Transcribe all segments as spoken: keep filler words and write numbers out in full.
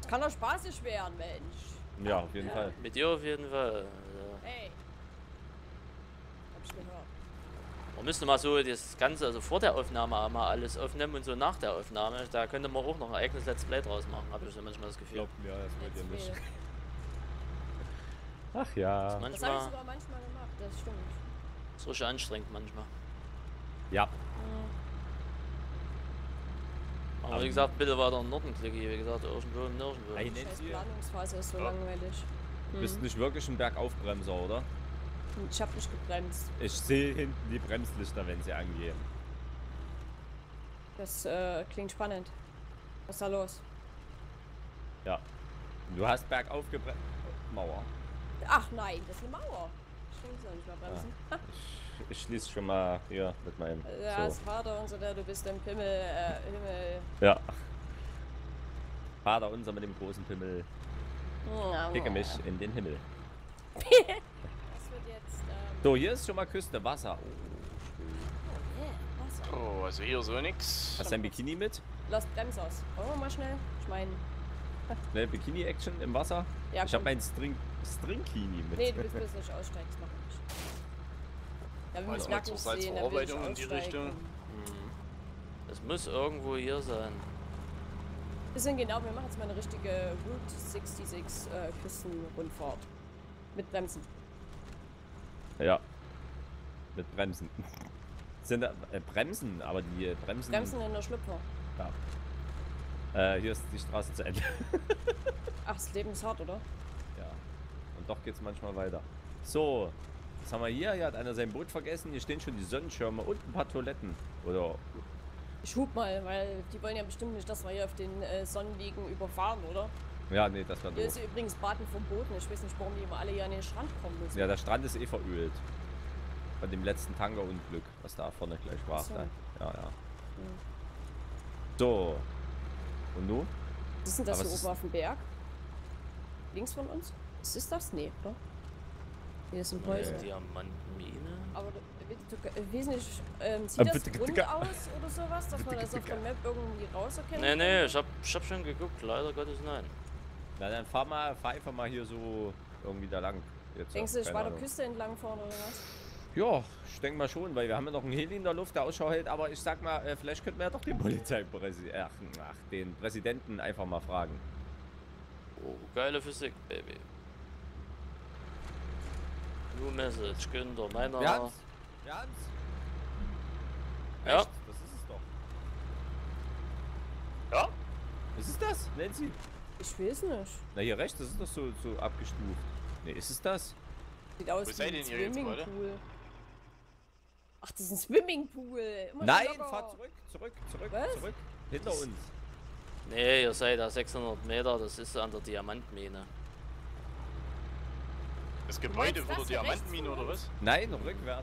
kann doch spaßig werden, Mensch. Ja, auf jeden ja. Fall. Mit dir auf jeden Fall. Ja. Hey. Hab ich gehört. Man müsste mal so das Ganze, also vor der Aufnahme mal alles aufnehmen und so nach der Aufnahme. Da könnte man auch noch ein eigenes Let's Play draus machen, habe ich so manchmal das Gefühl. Glaubt mir, das wollt ihr nicht. Ach ja. Das, manchmal, das habe ich sogar manchmal gemacht, das stimmt. Das ist richtig anstrengend manchmal. Ja. Aber, Aber wie gesagt, bitte weiter im Norden klicken, wie gesagt, irgendwo im Nirgendwo. Die scheiß Planungsphase ist so ja. langweilig. Du hm. bist nicht wirklich ein Bergaufbremser, oder? Ich hab nicht gebremst. Ich sehe hinten die Bremslichter, wenn sie angehen. Das äh, klingt spannend. Was ist da los? Ja. Du hast bergauf gebremst. Mauer. Ach nein, das ist eine Mauer. Ich will nicht mehr bremsen. Ja. Ich, ich schließe schon mal hier mit meinem. Ja, so. Das Vater unser, der du bist im Pimmel. Äh, Himmel. Ja. Vater unser mit dem großen Pimmel. Ja, Kicke mich in den Himmel. Das wird jetzt. Ähm so, hier ist schon mal Küste, Wasser. Oh, oh, Wasser. Oh, also hier so nix. Hast du ein Bikini mit? Lass Bremse aus. Wollen wir mal schnell? Ich meine. Schnell Bikini-Action im Wasser? Ja, ich habe mein String Stringkini mit. Nee, du bist bloß nicht aussteigen, das machen wir nicht. Ja, wir müssen nackig sehen, dann will ich in die Richtung. Mhm. Das muss irgendwo hier sein. Wir sind genau, wir machen jetzt mal eine richtige Route sechsundsechzig äh, Küstenrundfahrt. Mit Bremsen. Ja. Mit Bremsen. Sind da äh, Bremsen, aber die Bremsen... Bremsen in der Schlüpfer. Ja. Äh, hier ist die Straße zu Ende. Ach, das Leben ist hart, oder? Ja. Und doch geht's manchmal weiter. So. Was haben wir hier? Hier hat einer sein Boot vergessen. Hier stehen schon die Sonnenschirme und ein paar Toiletten. Oder... Ich hub mal, weil die wollen ja bestimmt nicht, dass wir hier auf den äh, Sonnenliegen überfahren, oder? Ja, nee, das war doof. Hier ist übrigens Baden vom Booten. Ich weiß nicht, warum die immer alle hier an den Strand kommen müssen. Ja, der Strand ist eh verölt. Von dem letzten Tankerunglück, was da vorne gleich war. So. Ja, ja. Hm. So. Und nun? Was ist denn das Aber hier oben auf dem Berg? Links von uns? Was ist das? Nee, oder? Hier ist ein Häuser. Nee. Diamantmine. Aber du, du, du weiß nicht, ähm, sieht das rund aus oder sowas, dass man das auf der Map irgendwie rauserkennt? Nee, nee, ich hab, ich hab schon geguckt, leider Gottes nein. Na dann fahr mal, fahr einfach mal hier so irgendwie da lang. Jetzt Denkst du, ich war der Küste entlang fahren oder was? Ja, ich denke mal schon, weil wir haben ja noch einen Heli in der Luft, der Ausschau hält, aber ich sag mal, äh, vielleicht könnten wir ja doch den Polizeipräsidenten, ach, ach, den Präsidenten einfach mal fragen. Oh, geile Physik, Baby. New Message, Günther, meiner... Jans? Jans? Ja? Echt? Das ist es doch. Ja? Was ist das, Nancy? Ich weiß nicht. Na hier rechts, das ist doch so, so abgestuft. Ne, ist es das? Sieht aus Wo wie seid ein ihr denn jetzt, Swimmingpool. Ach, das ist ein Swimmingpool. Immer Nein, locker. fahr zurück, zurück, zurück, Was? zurück. Hinter uns. Nee, ihr seid da sechshundert Meter, das ist an der Diamantmine. Das Gebäude meinst wurde das Diamantmine rechts oder was? Nein, rückwärts.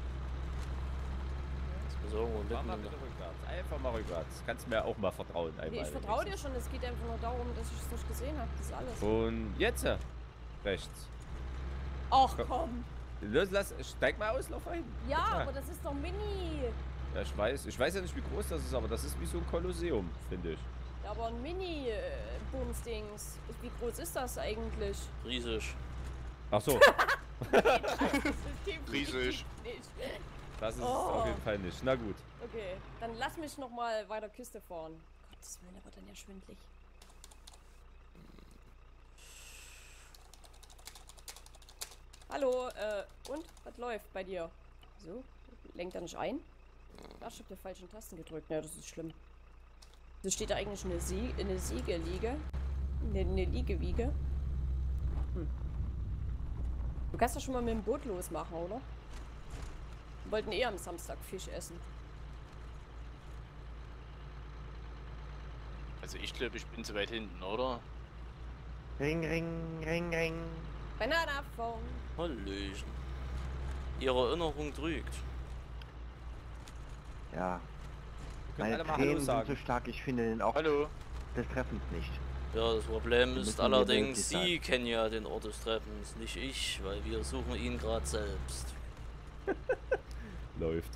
Das muss irgendwo Fahr mal mitten bitte rückwärts. Einfach mal rückwärts. Kannst mir auch mal vertrauen. Nee, Einmal ich vertraue dir schon. Es geht einfach nur darum, dass ich es nicht gesehen habe. Das ist alles. Und jetzt äh, rechts. Ach komm. Los, lass, steig mal aus, lauf ein. Ja, Ja. aber das ist doch mini. Ja, ich weiß. Ich weiß ja nicht, wie groß das ist, aber das ist wie so ein Kolosseum, finde ich. Ja, aber ein Mini-Bums-Dings. Wie groß ist das eigentlich? riesig. Ach so, Riesig. Nicht. das ist es Oh. auf jeden Fall nicht. Na gut. Okay, dann lass mich noch mal weiter Küste fahren. Gottes Willen, der wird dann ja schwindlig. Hallo, äh, und? Was läuft bei dir? So, lenkt er nicht ein? Ach, ich hab die falschen Tasten gedrückt. Ja, das ist schlimm. So steht da eigentlich eine, Sie eine Siegeliege. Eine, eine Liegewiege. Hm. Du kannst doch schon mal mit dem Boot losmachen, oder? Wir wollten eh am Samstag Fisch essen. Also ich glaube, ich bin zu weit hinten, oder? Ring, ring, ring, ring. Bananaphone. Hallöchen. Ihre Erinnerung trügt. Ja. Können Meine alle mal Hallo Tränen sind sagen. so stark, ich finde den auch Hallo? des Treffens nicht. Ja, das Problem Wir ist müssen allerdings, hier Sie kennen ja den Ort des Treffens, nicht ich, weil wir suchen ihn gerade selbst. Läuft.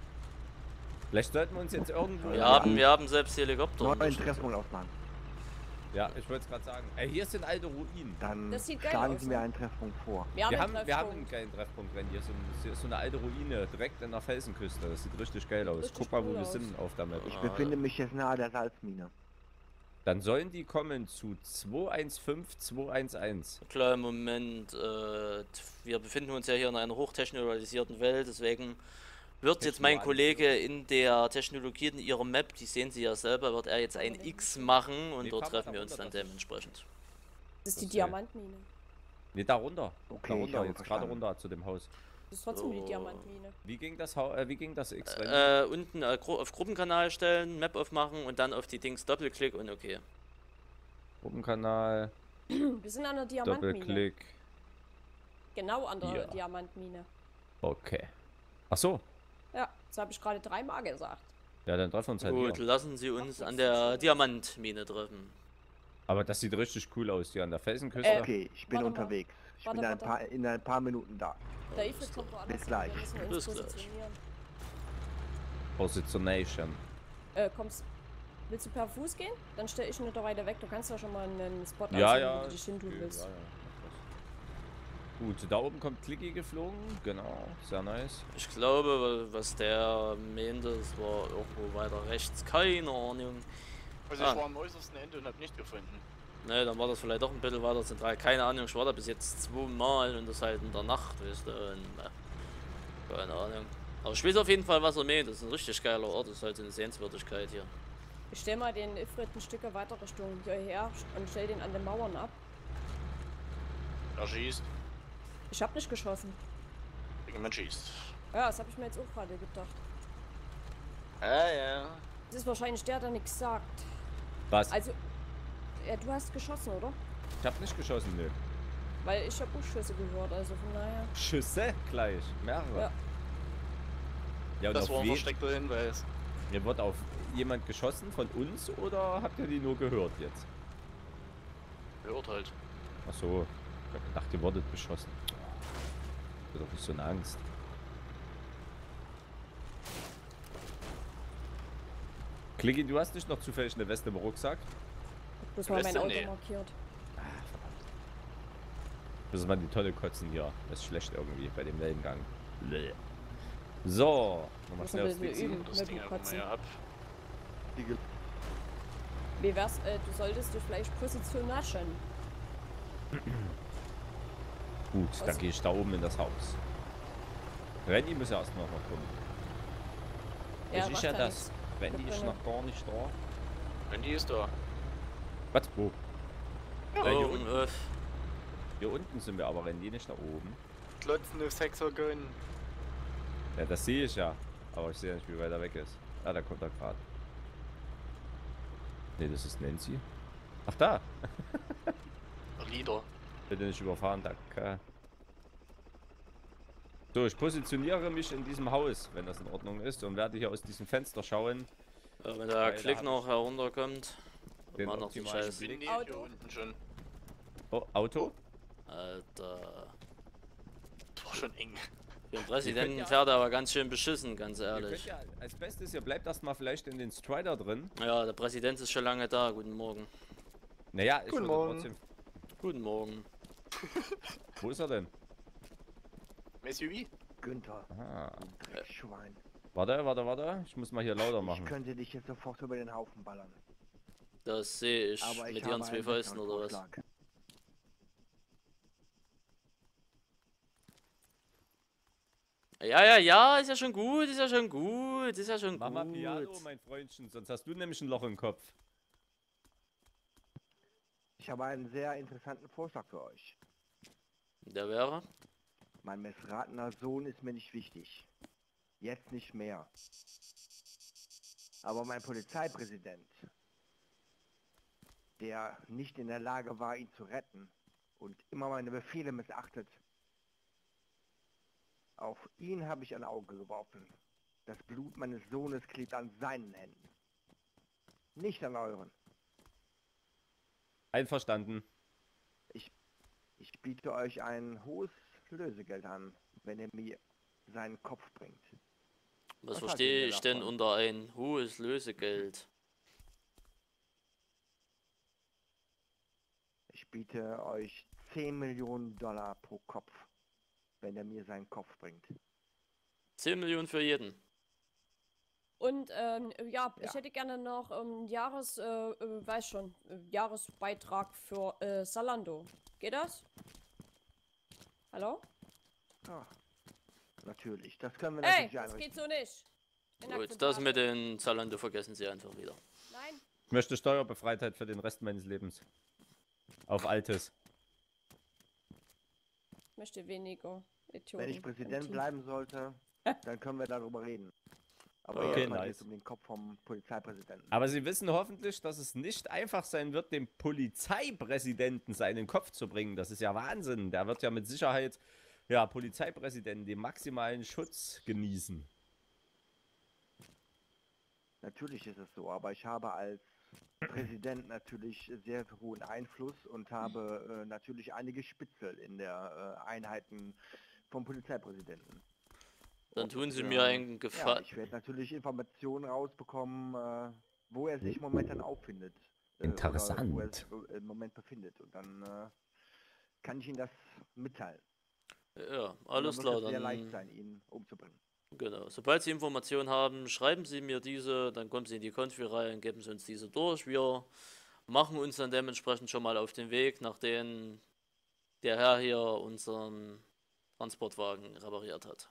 Vielleicht sollten wir uns jetzt irgendwo... Wir haben, wir haben selbst Helikopter. Neuen unterstützt. Treffpunkt aufmachen. Ja, ich wollte es gerade sagen. Ey, hier sind alte Ruinen. Dann Das sieht geil schlagen aus, Sie mir ne? einen Treffpunkt vor. Wir haben, Wir einen haben, wir haben einen Treffpunkt. geilen Treffpunkt, Randy. Hier ist so, ein, hier ist so eine alte Ruine direkt in der Felsenküste. Das sieht richtig geil aus. Richtig Guck mal, wo cool wir aus. sind auf der Map. Ich Ah, befinde mich jetzt nahe der Salzmine. Dann sollen die kommen zu zwei eins fünf zwei eins eins. Klar, im Moment, äh, wir befinden uns ja hier in einer hochtechnologisierten Welt, deswegen wird jetzt mein Kollege in der Technologie in ihrer Map, die sehen Sie ja selber, wird er jetzt ein X machen und Nee, dort fahr mal treffen wir da uns runter, dann das- dementsprechend. Das ist die Das, äh, Diamantmine. Ne, da runter. Okay, da ich runter, habe jetzt gerade verstanden. runter zu dem Haus. Das ist trotzdem die Oh. Diamantmine. Wie ging das, Hau- äh, wie ging das X? Randy? Äh, unten äh, gru auf Gruppenkanal stellen, Map aufmachen und dann auf die Dings Doppelklick und okay. Gruppenkanal, Wir sind an der Diamantmine. Doppelklick. Genau an der Ja. Diamantmine. Okay. Ach so. Ja, das habe ich gerade dreimal gesagt. Ja, dann treffen wir uns halt Gut, hier. lassen Sie uns Ach, an das ist der schön. Diamantmine treffen. Aber das sieht richtig cool aus hier an der Felsenküste. Äh, Okay, ich bin warte mal. unterwegs. Ich Warte, bin ein warte. paar, in ein paar Minuten da. Der Ifrit kommt woanders hin, gleich. wir müssen uns Bis gleich. positionieren. Positionation. Äh, kommst willst du per Fuß gehen? Dann stelle ich nicht da weiter weg. Du kannst ja schon mal einen Spot Ja, aussuchen, ja. wo du dich hin tun okay, willst. ja, ja. Gut, da oben kommt Clicky geflogen. Genau, sehr nice. Ich glaube, was der meinte, es war irgendwo weiter rechts. Keine Ahnung. Also Ah. ich war am äußersten Ende und hab nicht gefunden. Ne, dann war das vielleicht doch ein bisschen weiter zentral. Keine Ahnung, ich war da bis jetzt zweimal und das halt in der Nacht, weißt du. Und, äh, keine Ahnung. Aber ich weiß auf jeden Fall, was er meint. Das ist ein richtig geiler Ort. Das ist halt so eine Sehenswürdigkeit hier. Ich stelle mal den Ifrit ein Stück weiter Richtung hierher und stell den an den Mauern ab. Er schießt. Ich habe nicht geschossen. Irgendjemand schießt. Ja, das habe ich mir jetzt auch gerade gedacht. Ah ja. Das ist wahrscheinlich der, der nichts sagt. Was? Also, ja, du hast geschossen, oder? Ich hab nicht geschossen, nö. Weil ich habe auch Schüsse gehört, also von daher. Schüsse gleich. Mehrere. Ja. Ja, und Das auf war ein wen? versteckter Hinweis. Hier wird auf jemand geschossen von uns oder habt ihr die nur gehört jetzt? Hört halt. Ach so. Ich hab gedacht, ihr wurdet beschossen. Ich hab doch nicht so eine Angst. Clicky, du hast nicht noch zufällig eine Weste im Rucksack? Bloß mal mein Weste? Auto Nee. markiert. Das ist mal die tolle Kotzen hier. Das ist schlecht irgendwie bei dem Wellengang. Bläh. So, nochmal Müssen schnell wir aufs wir Wichsen. üben Das mit Ding dem einfach mal Kotzen. hier ab. Wie wär's, äh, du solltest dich vielleicht positionieren. Gut, dann Was? gehe ich da oben in das Haus. Randy muss ja erstmal noch kommen. Ja, das ist macht ja ja das. nichts. Randy Wir ist können- noch gar nicht da. Randy ist da. Was? Wo? Ja, hier, und, unten, äh, hier unten sind wir aber, Randy, nicht da oben. Glotzende Sexagon. Ja, das sehe ich ja. Aber ich sehe nicht, wie weit er weg ist. Ah, da kommt er gerade. Ne, das ist Nancy. Ach, da. Der Leader. Bitte nicht überfahren, danke. So, ich positioniere mich in diesem Haus, wenn das in Ordnung ist, und werde hier aus diesem Fenster schauen. äh, wenn der Weil da Klick hab noch herunterkommt, den war noch die optimalen Scheiße. Bin Blick. neben hier Auto. unten schon. Oh, Auto? Alter. Das war schon eng. Für den Präsidenten ja- fährt er aber ganz schön beschissen, ganz Ihr könnt ehrlich. ja, als Bestes, ihr bleibt erstmal vielleicht in den Strider drin. Ja, der Präsident ist schon lange da. Guten Morgen. Naja, ich Guten würde Morgen. trotzdem... Guten Morgen. Wo ist er denn? S U V? Günther, Aha. du Dreckschwein. Warte, warte, warte. Ich muss mal hier lauter Ich machen. könnte dich jetzt sofort über den Haufen ballern. Das sehe ich Aber ich mit habe ihren zwei einen Fäusten besseren oder was. Vorschlag. Ja, ja, ja, ist ja schon gut, ist ja schon gut, ist ja schon Mach mal Piano, gut. mein Freundchen, sonst hast du nämlich ein Loch im Kopf. Ich habe einen sehr interessanten Vorschlag für euch. Der wäre? Mein missratener Sohn ist mir nicht wichtig. Jetzt nicht mehr. Aber mein Polizeipräsident, der nicht in der Lage war, ihn zu retten und immer meine Befehle missachtet, auf ihn habe ich ein Auge geworfen. Das Blut meines Sohnes klebt an seinen Händen. Nicht an euren. Einverstanden. Ich biete euch ein hohes Lösegeld an, wenn ihr mir seinen Kopf bringt. Was Was verstehe halten wir ich denn davon? unter ein hohes Lösegeld? Ich biete euch zehn Millionen Dollar pro Kopf, wenn er mir seinen Kopf bringt. zehn Millionen für jeden. Und ähm, ja, ich Ja. hätte gerne noch ähm, Jahres, äh, äh, weiß schon, äh, Jahresbeitrag für äh, Zalando. Geht das? Hallo? Ah, natürlich, das können wir Ey, natürlich das einrichten. geht so nicht. In Gut, Akzeptabel. das mit den Zalando vergessen Sie einfach wieder. Nein, Ich möchte Steuerbefreitheit für den Rest meines Lebens. Auf Altes. ich möchte weniger Idioten. Wenn ich im Präsident Team. bleiben sollte, dann können wir darüber reden. Aber Okay, erstmal nice. geht's um den Kopf vom Polizeipräsidenten. Aber Sie wissen hoffentlich, dass es nicht einfach sein wird, dem Polizeipräsidenten seinen Kopf zu bringen. Das ist ja Wahnsinn. Der wird ja mit Sicherheit, ja, Polizeipräsidenten den maximalen Schutz genießen. Natürlich ist es so, aber ich habe als Präsident natürlich sehr hohen Einfluss und habe äh, natürlich einige Spitzel in der äh, Einheiten vom Polizeipräsidenten. Dann Und, tun Sie äh, mir einen Ja, Gefallen. ich werde natürlich Informationen rausbekommen, äh, wo er sich momentan auffindet. Äh, Interessant. Oder wo er sich äh, im Moment befindet. Und dann äh, kann ich Ihnen das mitteilen. Ja, Und alles dann klar. wird es sehr leicht Dann, sein, ihn umzubringen. genau. Sobald Sie Informationen haben, schreiben Sie mir diese, dann kommen Sie in die Konfi rein, geben Sie uns diese durch. Wir machen uns dann dementsprechend schon mal auf den Weg, nachdem der Herr hier unseren Transportwagen repariert hat.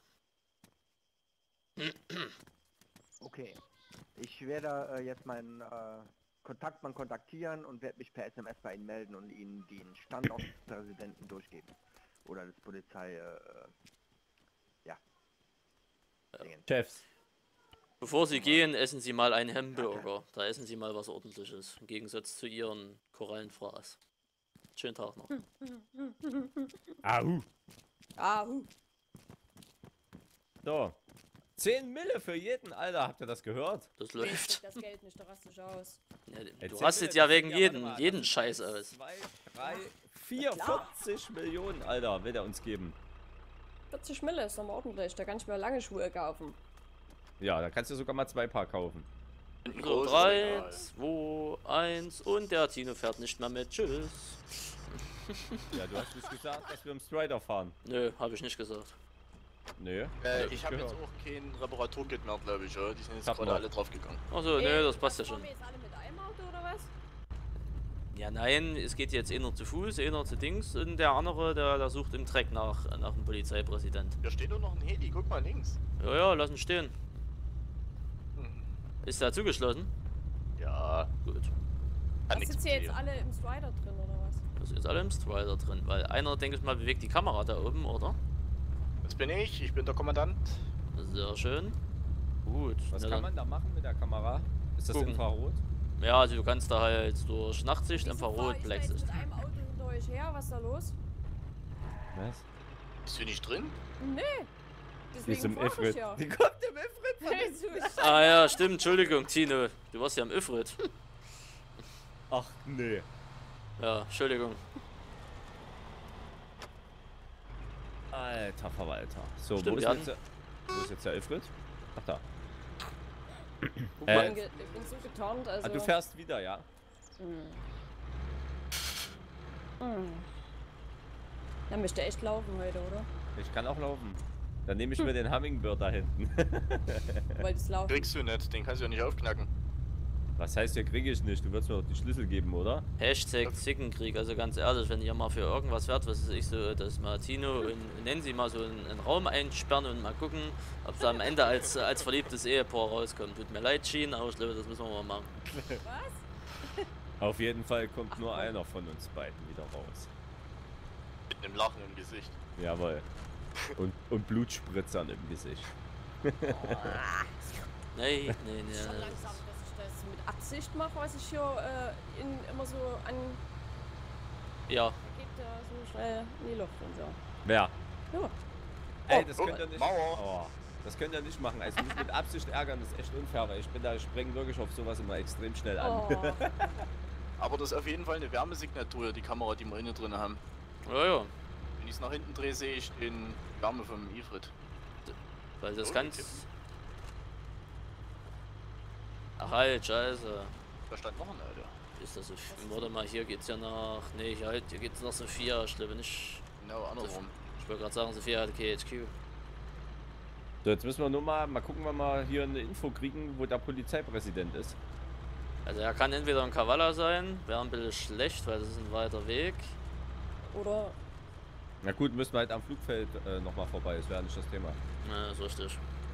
Okay. Ich werde äh, jetzt meinen äh, Kontaktmann kontaktieren und werde mich per S M S bei Ihnen melden und Ihnen den Standort des Präsidenten durchgeben. Oder des Polizei... Äh, ja. Dingen. Chefs. Bevor Sie gehen, essen Sie mal einen Hamburger. Da essen Sie mal was Ordentliches. Im Gegensatz zu Ihren Korallenfraß. Schönen Tag noch. Au. Ah, huh. So. zehn Mille für jeden, Alter. Habt ihr das gehört? Das Ich läuft. krieg das Geld nicht, da raste ich aus. Ja, Ey, du zehn rastet Mille, ja das wegen sind jeden, warte mal, jeden das sind Scheiß eins, aus. zwei, drei, vier, klar. vierzig Millionen, Alter, will er uns geben. vierzig Mille ist nochmal ordentlich, da kann ich mir lange Schuhe kaufen. Ja, da kannst du sogar mal zwei Paar kaufen. Ein So, großes drei, Regal. zwei, eins und der Tino fährt nicht mehr mit. Tschüss. Ja, du hast nicht gesagt, dass wir im Strider fahren. Nö, habe ich nicht gesagt. Nö. Äh, hab ich habe jetzt gehört. auch kein Reparaturkit mehr, glaube ich, oder? Die sind jetzt Hab gerade noch. alle draufgegangen. Achso, Ey, nö, das passt ja fahren schon. wir jetzt alle mit einem Auto oder was? Ja, nein, es geht jetzt einer zu Fuß, einer zu Dings und der andere, der, der sucht im Dreck nach, nach dem Polizeipräsident. Da steht doch noch ein Heli, guck mal links. Ja, ja, lass ihn stehen. Hm. Ist der zugeschlossen? Ja, Gut. kann Was nichts sitzt hier jetzt passieren. alle im Strider drin oder was? Das ist jetzt alle im Strider drin, weil einer, denke ich mal, bewegt die Kamera da oben, oder? Das bin ich, ich bin der Kommandant. Sehr schön. Gut. Was na kann dann- man da machen mit der Kamera? Ist das Gucken. Infrarot? Ja, also du kannst da halt durch Nachtsicht, Wieso fahr Infrarot, ich da jetzt Blacksicht. mit einem Auto hinter euch her? Was ist da los? Was? Bist du nicht drin? Nee. Die ist Deswegen im fahr ich Ifrit. ja. Die kommt im Ifrit. Jesus. Ah ja, stimmt, Entschuldigung, Tino. Du warst ja am Ifrit. Ach, nee. Ja, Entschuldigung. Alter Verwalter. So, Stimmt, wo, ist wir jetzt der, wo ist jetzt der Ifrit? Ach da. Ich Äh, bin, ge- ich bin so getarnt, also... ah, du fährst wieder, ja? Hm. Hm. Dann müsste echt laufen heute, oder? Ich kann auch laufen. Dann nehme ich mir den Hummingbird da hinten. Du wolltest laufen. Kriegst du nicht, den kannst du ja nicht aufknacken. Was heißt, hier kriege ich nicht? Du würdest mir doch die Schlüssel geben, oder? Hashtag Zickenkrieg, also ganz ehrlich, wenn ihr mal für irgendwas wert, was weiß ich so, dass mal Tino und Nancy mal so einen, einen Raum einsperren und mal gucken, ob sie am Ende als, als verliebtes Ehepaar rauskommt. Tut mir leid, Jean, aber ich glaube, das müssen wir mal machen. Was? Auf jeden Fall kommt nur einer von uns beiden wieder raus. Mit einem Lachen im Gesicht. Jawohl. Und, und Blutspritzern im Gesicht. Nee, nee, nee. Schon langsam, dass ich das mit Absicht mache, was ich hier äh, in, immer so an... Ja, Da geht der so schnell in die Luft und so. Wer? Ja. Ey, das oh, könnt ihr nicht. Mauer. Oh, das könnt ihr nicht machen. Also mich mit Absicht ärgern, das ist echt unfair, weil ich bin da, ich springe wirklich auf sowas immer extrem schnell an. Oh. Aber das ist auf jeden Fall eine Wärmesignatur, die Kamera, die wir innen drin haben. ja, ja. Wenn ich es nach hinten drehe, sehe ich den Wärme vom Ifrit. Weil das Oh, ganz... okay. Ach halt, scheiße. Da stand noch ein Alter. Ist das so? Warte mal, hier geht's ja nach. Nee, hier, halt, hier geht's nach Sophia. Ich glaube nicht. Genau, andersrum. Ich wollte gerade sagen, Sophia hat K H Q. So, jetzt müssen wir nur mal, mal gucken, wenn wir hier eine Info kriegen, wo der Polizeipräsident ist. Also er kann entweder in Kavala sein, wäre ein bisschen schlecht, weil das ist ein weiter Weg. Oder Na gut, müssen wir halt am Flugfeld äh, nochmal vorbei, das wäre nicht das Thema. Ja, ist richtig.